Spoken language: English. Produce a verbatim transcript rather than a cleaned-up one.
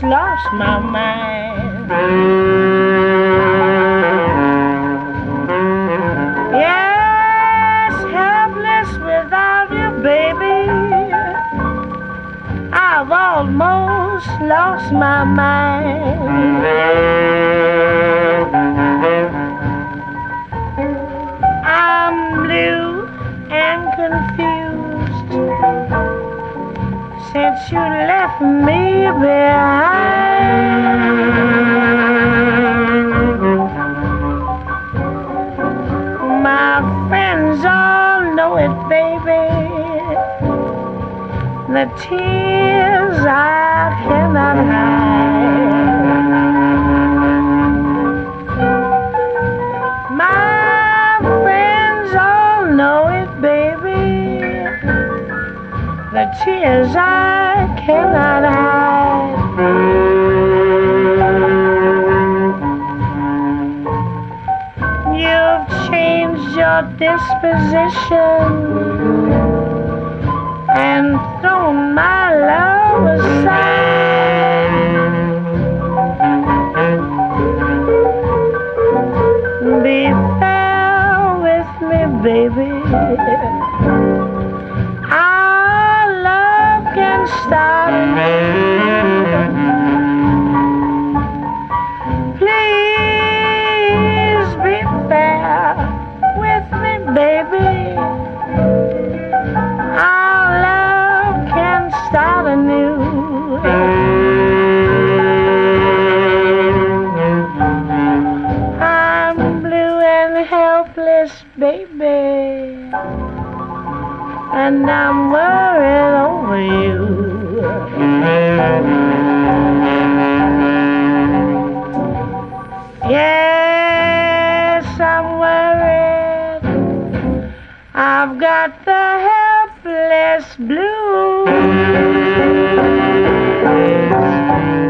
lost my mind. Yes, helpless without you, baby. I've almost lost my mind. I'm blue and confused since you left me behind. My friends all know it, baby. The tears I cannot hide. My friends all know it, baby. The tears I cannot hide. You've changed your disposition and thrown my love aside. Be fair with me, baby. Our love can start anew. Please be fair with me, baby. Start anew. I'm blue and helpless, baby, and I'm worried over you. Yes, I'm worried. I've got the helpless blues.